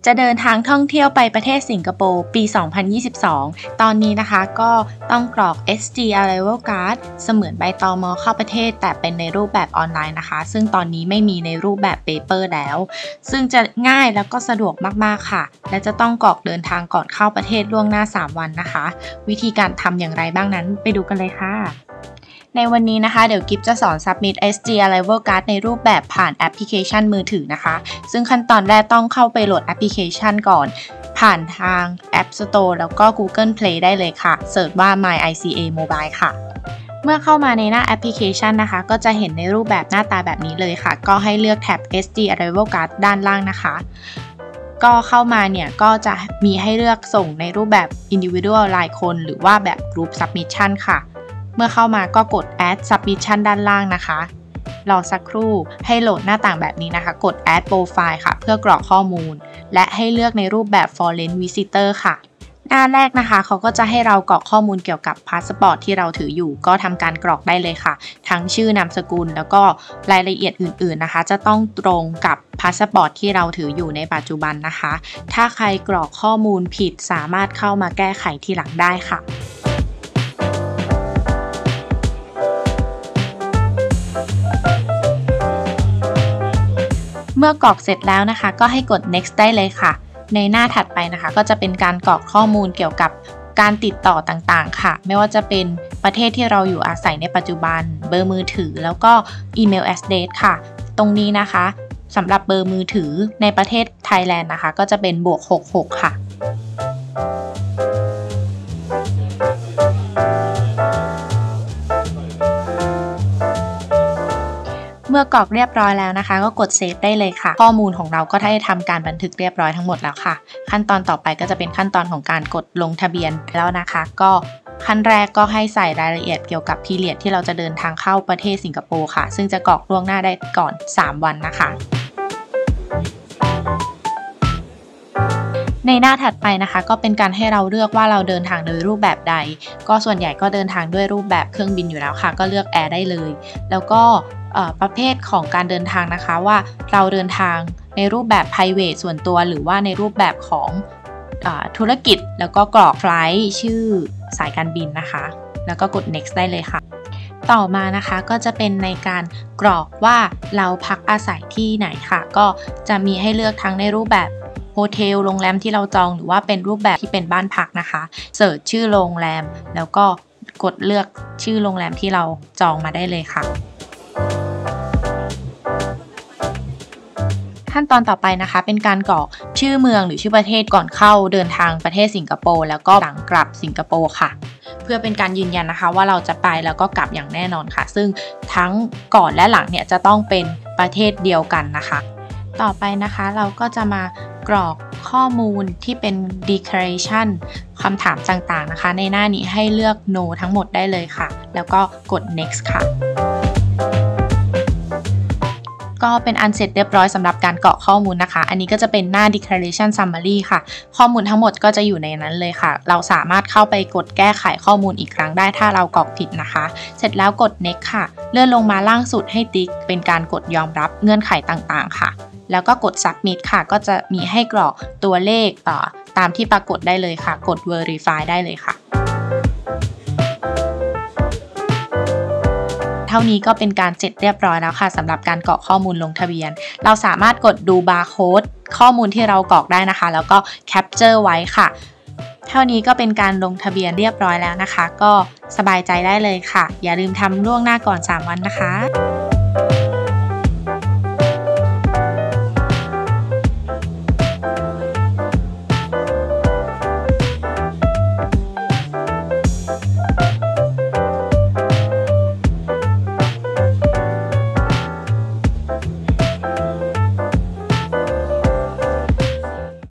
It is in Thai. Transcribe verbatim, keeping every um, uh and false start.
จะเดินทางท่องเที่ยวไปประเทศสิงคโปร์ปี สองพันยี่สิบสอง ตอนนี้นะคะก็ต้องกรอก เอส จี Arrival Card เสมือนใบตม.เข้าประเทศแต่เป็นในรูปแบบออนไลน์นะคะซึ่งตอนนี้ไม่มีในรูปแบบเปเปอร์แล้วซึ่งจะง่ายแล้วก็สะดวกมากๆค่ะและจะต้องกรอกเดินทางก่อนเข้าประเทศล่วงหน้าสามวันนะคะวิธีการทำอย่างไรบ้างนั้นไปดูกันเลยค่ะในวันนี้นะคะเดี๋ยวกิฟจะสอน Submit เอส จี Arrival Card ในรูปแบบผ่านแอปพลิเคชันมือถือนะคะซึ่งขั้นตอนแรกต้องเข้าไปโหลดแอปพลิเคชันก่อนผ่านทาง App Store แล้วก็ Google Play ได้เลยค่ะเสิร์ชว่า My ไอ ซี เอ Mobile ค่ะเมื่อเข้ามาในหน้าแอปพลิเคชันนะคะก็จะเห็นในรูปแบบหน้าตาแบบนี้เลยค่ะก็ให้เลือกแท็บ เอส จี Arrival Card ด้านล่างนะคะก็เข้ามาเนี่ยก็จะมีให้เลือกส่งในรูปแบบ Individual รายคนหรือว่าแบบ Group Submission ค่ะเมื่อเข้ามาก็กด Add Submission ด้านล่างนะคะรอสักครู่ให้โหลดหน้าต่างแบบนี้นะคะกด Add Profile ค่ะเพื่อกรอกข้อมูลและให้เลือกในรูปแบบ Foreign Visitor ค่ะหน้าแรกนะคะเขาก็จะให้เรากรอกข้อมูลเกี่ยวกับพาสปอร์ตที่เราถืออยู่ก็ทำการกรอกได้เลยค่ะทั้งชื่อนามสกุลแล้วก็รายละเอียดอื่นๆนะคะจะต้องตรงกับพาสปอร์ตที่เราถืออยู่ในปัจจุบันนะคะถ้าใครกรอกข้อมูลผิดสามารถเข้ามาแก้ไขทีหลังได้ค่ะเมื่อกรอกเสร็จแล้วนะคะก็ให้กด next ได้เลยค่ะในหน้าถัดไปนะคะก็จะเป็นการกรอกข้อมูลเกี่ยวกับการติดต่อต่างๆค่ะไม่ว่าจะเป็นประเทศที่เราอยู่อาศัยในปัจจุบันเบอร์มือถือแล้วก็อีเมล address ค่ะตรงนี้นะคะสำหรับเบอร์มือถือในประเทศไทยแลนด์นะคะก็จะเป็นบวกหกหกค่ะเมื่อกรอกเรียบร้อยแล้วนะคะก็กดเซฟได้เลยค่ะข้อมูลของเราก็ได้ทำการบันทึกเรียบร้อยทั้งหมดแล้วค่ะขั้นตอนต่อไปก็จะเป็นขั้นตอนของการกดลงทะเบียนแล้วนะคะก็ขั้นแรกก็ให้ใส่รายละเอียดเกี่ยวกับพีเรียดที่เราจะเดินทางเข้าประเทศสิงคโปร์ค่ะซึ่งจะกรอกล่วงหน้าได้ก่อนสามวันนะคะในหน้าถัดไปนะคะก็เป็นการให้เราเลือกว่าเราเดินทางโดยรูปแบบใดก็ส่วนใหญ่ก็เดินทางด้วยรูปแบบเครื่องบินอยู่แล้วค่ะก็เลือกแอร์ได้เลยแล้วก็ประเภทของการเดินทางนะคะว่าเราเดินทางในรูปแบบ private ส่วนตัวหรือว่าในรูปแบบของธุรกิจแล้วก็กรอกไฟล์ชื่อสายการบินนะคะแล้วก็กด next ได้เลยค่ะต่อมานะคะก็จะเป็นในการกรอกว่าเราพักอาศัยที่ไหนค่ะก็จะมีให้เลือกทั้งในรูปแบบโฮเทลโรงแรมที่เราจองหรือว่าเป็นรูปแบบที่เป็นบ้านพักนะคะเสิร์ชชื่อโรงแรมแล้วก็กดเลือกชื่อโรงแรมที่เราจองมาได้เลยค่ะขั้นตอนต่อไปนะคะเป็นการกรอกชื่อเมืองหรือชื่อประเทศก่อนเข้าเดินทางประเทศสิงคโปร์แล้วก็หลังกลับสิงคโปร์ค่ะเพื่อเป็นการยืนยันนะคะว่าเราจะไปแล้วก็กลับอย่างแน่นอนค่ะซึ่งทั้งก่อนและหลังเนี่ยจะต้องเป็นประเทศเดียวกันนะคะต่อไปนะคะเราก็จะมากรอกข้อมูลที่เป็น declaration คำถามต่างๆนะคะในหน้านี้ให้เลือก no ทั้งหมดได้เลยค่ะแล้วก็กด next ค่ะก็เป็นอันเสร็จเรียบร้อยสำหรับการกรอกข้อมูลนะคะอันนี้ก็จะเป็นหน้า declaration summary ค่ะข้อมูลทั้งหมดก็จะอยู่ในนั้นเลยค่ะเราสามารถเข้าไปกดแก้ไขข้อมูลอีกครั้งได้ถ้าเรากรอกผิดนะคะเสร็จแล้วกด next ค่ะเลื่อนลงมาล่างสุดให้ติ๊กเป็นการกดยอมรับเงื่อนไขต่างๆค่ะแล้วก็กด submit ค่ะก็จะมีให้กรอกตัวเลขตามที่ปรากฏได้เลยค่ะกด verify ได้เลยค่ะเท่านี้ก็เป็นการเสร็จเรียบร้อยแล้วค่ะสำหรับการกรอกข้อมูลลงทะเบียนเราสามารถกดดูบาร์โค้ดข้อมูลที่เรากรอกได้นะคะแล้วก็แคปเจอร์ไว้ค่ะเท่านี้ก็เป็นการลงทะเบียนเรียบร้อยแล้วนะคะก็สบายใจได้เลยค่ะอย่าลืมทำล่วงหน้าก่อนสามวันนะคะ